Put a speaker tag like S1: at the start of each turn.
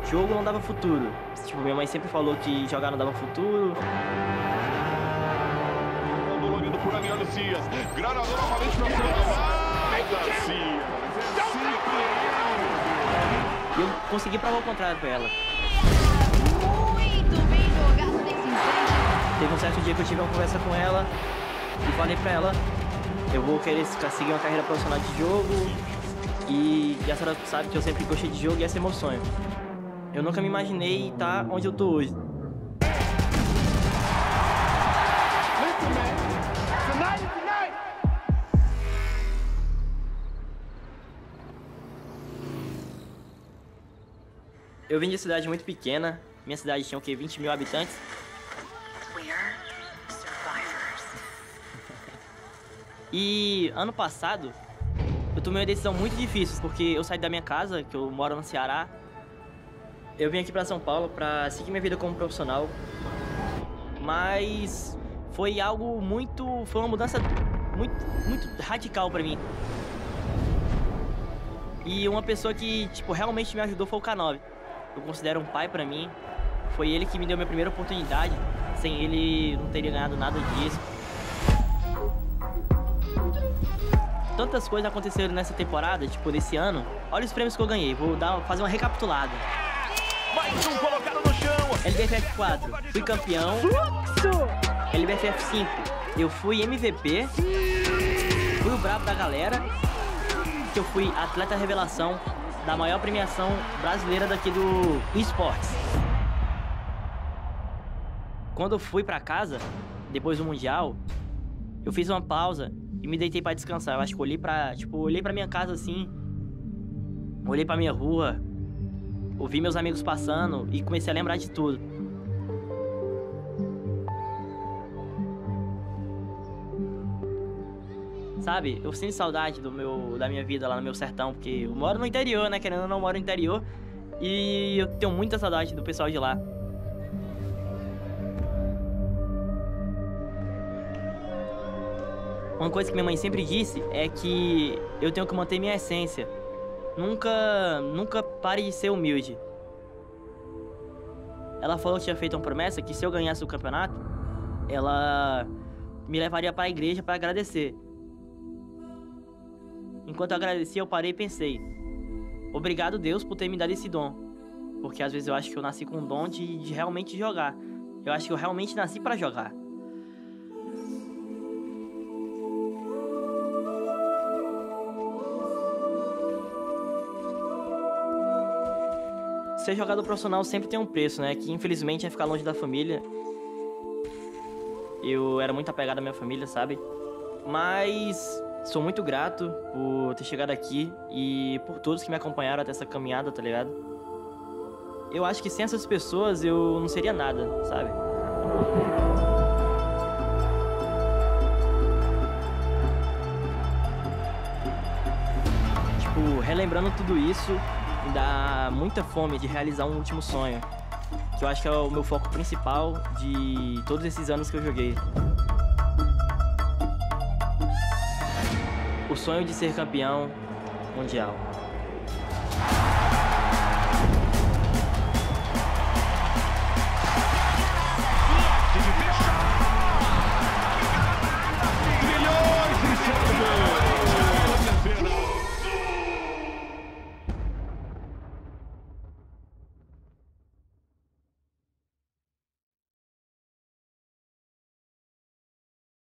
S1: jogo não dava futuro. Tipo, minha mãe sempre falou que jogar não dava futuro.
S2: Dolorido por Daniel Cias. Granador novamente para Cias.
S1: E eu consegui provar o contrário pra ela.
S3: Muito bem jogado nesse instante.
S1: Teve um certo dia que eu tive uma conversa com ela e falei pra ela, eu vou querer seguir uma carreira profissional de jogo e a senhora sabe que eu sempre gostei de jogo e esse é meu sonho. Eu nunca me imaginei estar onde eu tô hoje. Eu vim de cidade muito pequena, minha cidade tinha o quê? 20 mil habitantes. E ano passado, eu tomei uma decisão muito difícil, porque eu saí da minha casa, que eu moro no Ceará. Eu vim aqui pra São Paulo pra seguir minha vida como profissional. Mas foi algo muito... foi uma mudança muito radical pra mim. E uma pessoa que, tipo, realmente me ajudou foi o K9. Eu considero um pai pra mim. Foi ele que me deu minha primeira oportunidade. Sem ele, não teria ganhado nada disso. Tantas coisas aconteceram nessa temporada, tipo, nesse ano. Olha os prêmios que eu ganhei. Vou fazer uma recapitulada.
S2: Mais um colocado no chão.
S1: LBFF 4, fui campeão. LBFF 5, eu fui MVP. Fui o brabo da galera. Que eu fui atleta revelação da maior premiação brasileira daqui do esportes. Quando eu fui pra casa, depois do Mundial, eu fiz uma pausa e me deitei pra descansar. Eu acho que olhei pra minha casa assim, olhei pra minha rua, ouvi meus amigos passando e comecei a lembrar de tudo. Sabe, eu sinto saudade da minha vida lá no meu sertão, porque eu moro no interior, né? Querendo ou não, eu moro no interior. E eu tenho muita saudade do pessoal de lá. Uma coisa que minha mãe sempre disse é que eu tenho que manter minha essência. Nunca pare de ser humilde. Ela falou que tinha feito uma promessa que se eu ganhasse o campeonato, ela me levaria para a igreja para agradecer. Enquanto eu agradecia, eu parei e pensei: obrigado, Deus, por ter me dado esse dom. Porque às vezes eu acho que eu nasci com o dom de realmente jogar. Eu acho que eu realmente nasci para jogar. Ser jogador profissional sempre tem um preço, né? Que infelizmente é ficar longe da família. Eu era muito apegado à minha família, sabe? Mas sou muito grato por ter chegado aqui e por todos que me acompanharam até essa caminhada, tá ligado? Eu acho que sem essas pessoas eu não seria nada, sabe? Tipo, relembrando tudo isso, me dá muita fome de realizar um último sonho, que eu acho que é o meu foco principal de todos esses anos que eu joguei. O sonho de ser campeão mundial.
S2: Trilhões de segundos.